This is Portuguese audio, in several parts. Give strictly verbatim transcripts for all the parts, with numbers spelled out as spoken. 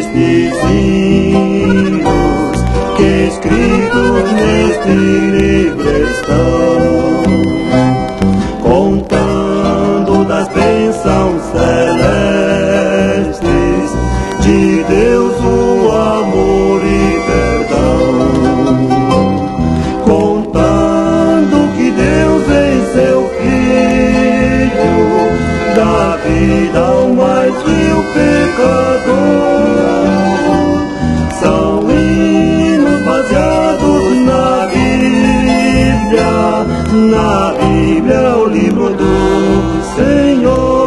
estes hinos que escritos neste livro estão, contando das bênçãos celestes de Deus, o amor e perdão, contando que Deus em seu Filho dá vida ao mais vil pecador. São hinos baseados na Bíblia, na Bíblia, o livro do Senhor.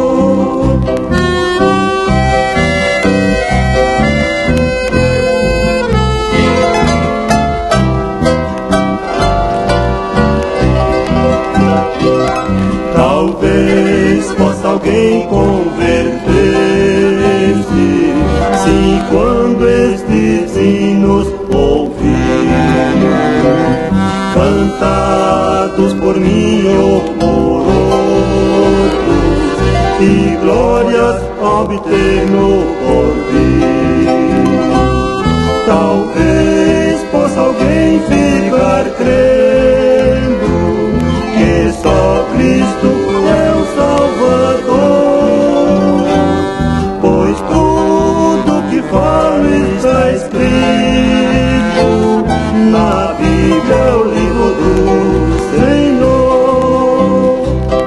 Talvez possa alguém converter-se, sim, quando estes hinos ouvir, cantados por mim ou por outros, e glórias obter no porvir. Talvez possa alguém ficar crendo que só Cristo é o Salvador, pois tudo que falo está escrito na Bíblia, o livro do Senhor.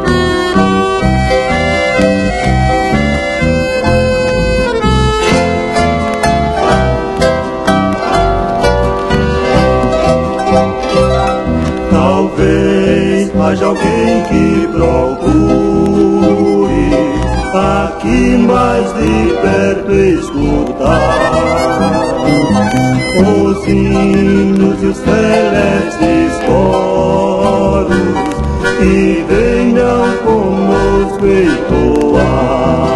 Talvez haja alguém que procure aqui mais de perto escutar os hinos e os celestes coros, e venham conosco entoar